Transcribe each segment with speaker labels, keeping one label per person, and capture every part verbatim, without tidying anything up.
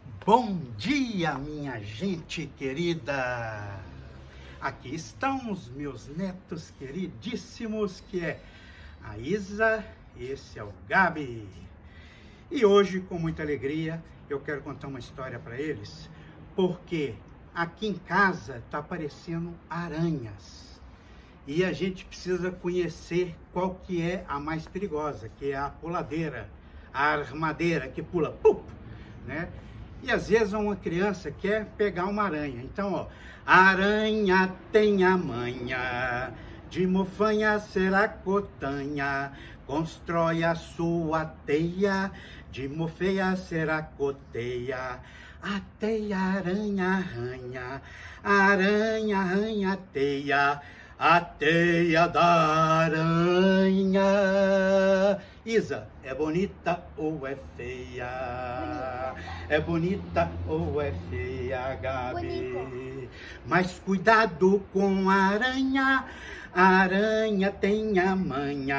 Speaker 1: Bom dia, minha gente querida! Aqui estão os meus netos queridíssimos, que é a Isa, esse é o Gabi. E hoje, com muita alegria, eu quero contar uma história para eles, porque aqui em casa está aparecendo aranhas. E a gente precisa conhecer qual que é a mais perigosa, que é a puladeira, a armadeira que pula, pup, né? E às vezes uma criança quer pegar uma aranha. Então, ó, a aranha tem a manha de mofanha seracotanha, constrói a sua teia, de mofeia seracoteia. A teia aranha arranha, a aranha arranha a teia, a teia da aranha. Isa, é bonita ou é feia?
Speaker 2: Bonita.
Speaker 1: É bonita ou é feia, Gabi?
Speaker 2: Bonita.
Speaker 1: Mas cuidado com a aranha, a aranha tem a manha.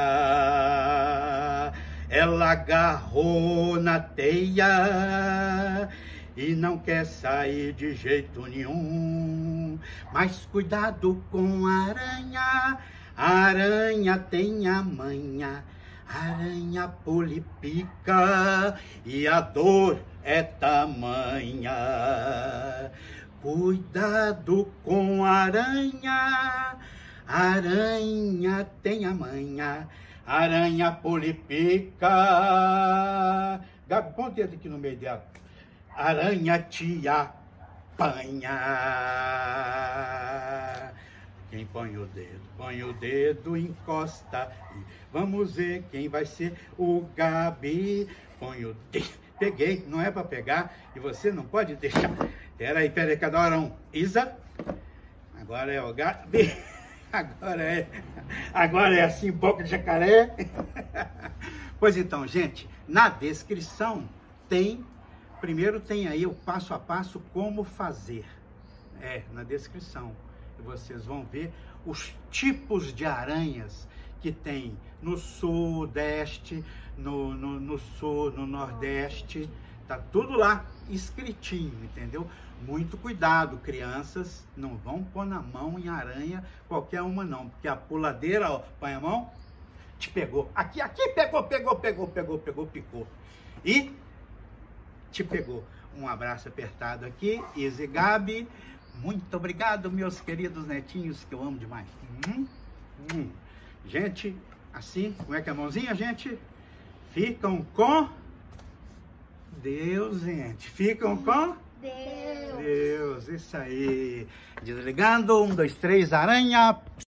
Speaker 1: Ela agarrou na teia e não quer sair de jeito nenhum. Mas cuidado com a aranha, a aranha tem a manha. A aranha polipica e a dor é tamanha. Cuidado com a aranha, a aranha tem a manha. A aranha polipica. Gabi, põe o dedo aqui no meio dela. Aranha te apanha. Quem põe o dedo, põe o dedo, encosta e vamos ver quem vai ser o Gabi. Põe o dedo, peguei, não é para pegar e você não pode deixar. Peraí, peraí, cada hora um. Isa, agora é o Gabi, agora é, agora é assim, boca de jacaré. Pois então, gente, na descrição tem, primeiro tem aí o passo a passo como fazer. É, na descrição. Vocês vão ver os tipos de aranhas que tem no sudeste, no, no, no sul, no nordeste, tá tudo lá escritinho, entendeu? Muito cuidado, crianças, não vão pôr na mão em aranha qualquer uma não, porque a puladeira, ó, põe a mão, te pegou, aqui, aqui, pegou, pegou, pegou, pegou, pegou, picou, e te pegou. Um abraço apertado aqui, Isa e Gabi. Muito obrigado, meus queridos netinhos, que eu amo demais. Hum, hum. Gente, assim, como é que é a mãozinha, gente? Ficam com Deus, gente. Ficam com
Speaker 2: Deus.
Speaker 1: Deus, isso aí. Desligando, um, dois, três, aranha.